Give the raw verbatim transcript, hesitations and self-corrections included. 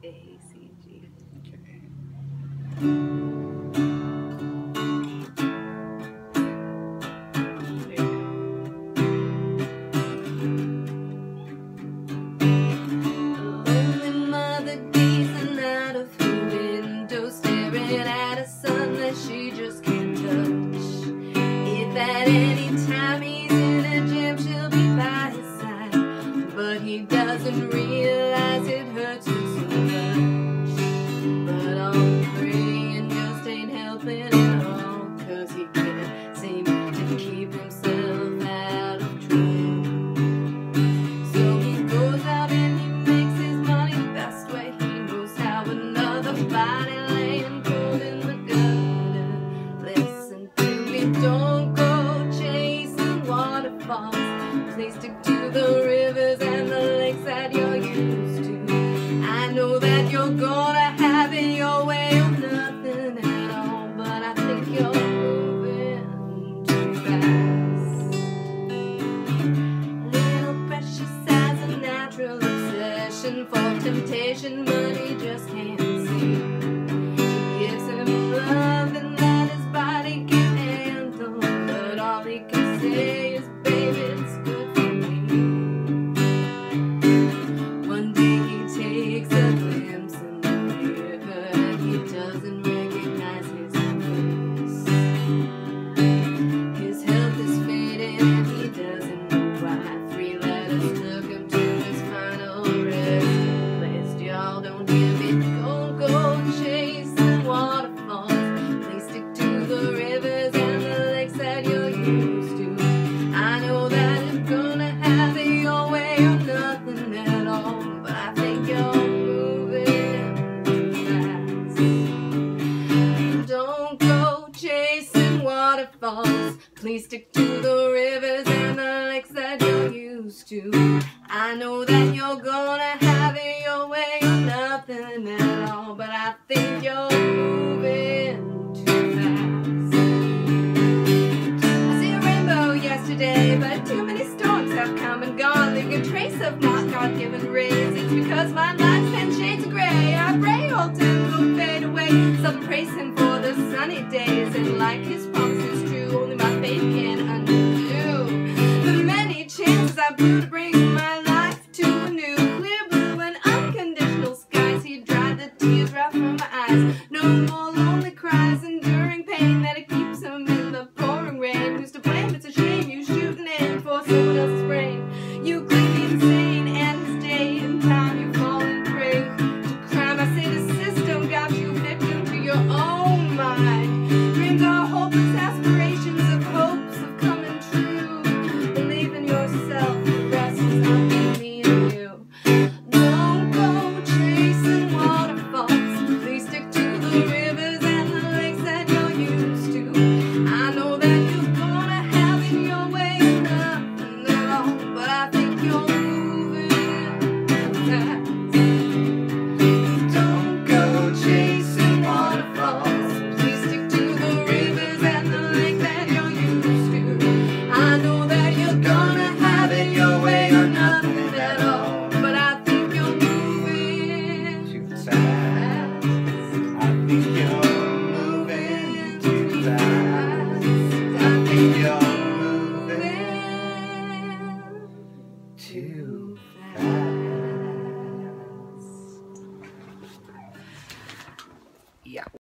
A, C, G. Okay. She just can't touch. If at any time he's in a jam, she'll be by his side. But he doesn't realize it hurts her so much. But all the praying just ain't helping at all, 'cause he can't seem to keep himself out of trouble. So he goes out and he makes his money the best way he knows how. Another body laying cold in the gutter. Listen to me, don't go chasing waterfalls. Please stick to the rivers and the lakes that you're used to. I know that you're gonna have it your way or nothing at all, but I think you're moving too fast. Little precious has a natural obsession for temptation, but he just can't see. She gives him loving that his body can handle, but all he can say is, baby, it's good for me. One day he takes a glimpse in the river and he doesn't recognize his face. His health is fading and he doesn't know why. Three letters took him to his final resting place. Y'all don't hear me, don't go chasing waterfalls. Please stick to the rivers and the lakes that you're used to. I know that you're gonna have it your way or nothing at all, but I think you're moving too fast. Don't go chasing waterfalls. Please stick to the rivers and the lakes that you're used to. I know that you're gonna have it your way or nothing at all, but I think you're moving too fast. I see a rainbow yesterday, but too many storms have come and gone, leaving a trace of not God-given rays. It's because my life's ten shades of gray. I pray all time will fade away. Some praise him for the sunny days, and like his promise is true, only my faith can undo the many chances I blew to bring my life to a new clear blue and unconditional skies. He dried the tears right from my eyes. No more lonely cries, enduring pain that it keeps him in the pouring rain. Who's to blame? It's a shame you shooting in for someone else's brain. You could be insane, and this day and time you fall and prey to crime. I say the system got you victim to your own mind. Dreams are hopeless aspirations of hopes of coming true. Believe in yourself, the rest is up to me and you. Don't go chasing waterfalls. Please stick to the rivers and the lakes that you're used to. I know that you're gonna have it your way or nothing at all, but I think you're moving too fast. Don't go chasing waterfalls. Please stick to the rivers and the lakes that you're used to. I know that you're gonna have it your way or nothing at all, but I think you're moving Too too fast. fast. I think you're moving too fast. I think you're moving too fast. Yeah.